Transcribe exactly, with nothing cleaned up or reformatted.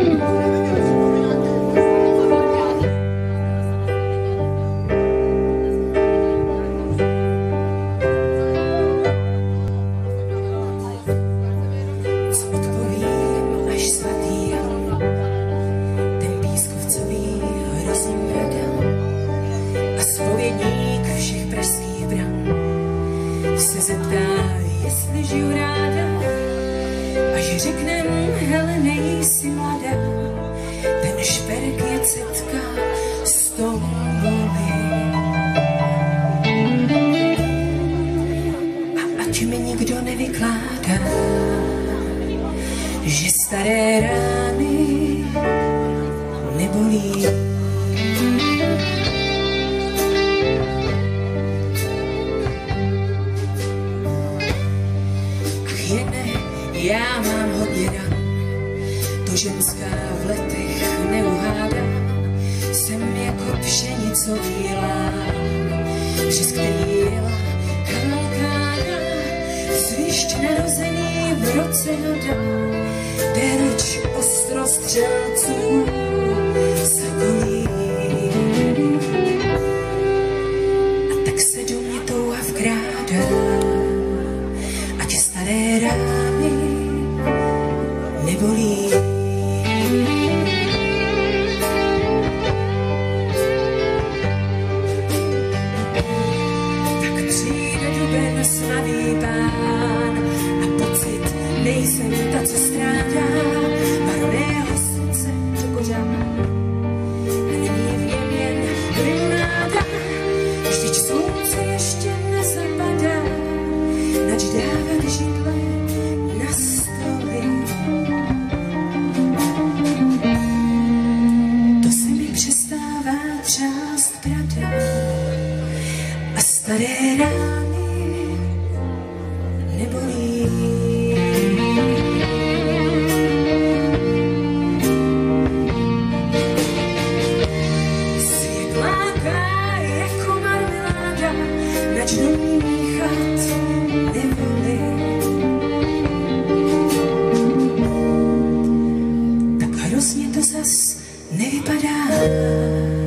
Se zeptá, jestli žiju ráda, až řeknem, hele, nejsi mladá, ten šperk je cetka z tomboly. A ať mi nikdo nevykládá, že staré rány nebolí. Já mám hodně ran, to ženská v letech neuhádá. Jsem jako pšenicový lán, přes který jela kavalkáda. Svišť narozený v roce hada, terč ostrostřelců sakolí. A tak se do mě touha vkrádá, ať staré rány nebolí. Tak přijde duben slavý pán a pocit, nejsem ta, co strádá. Barvného srdce do kořán a není v něm jen limonáda. Vždyť slunce ještě nezapadá, nač dávat židle na stoly. To se mi přestává třást brada a staré rány nebolí. Svět láká jako marmeláda, nač do ní míchat nevolí. Tak hrozně to zas nevypadá.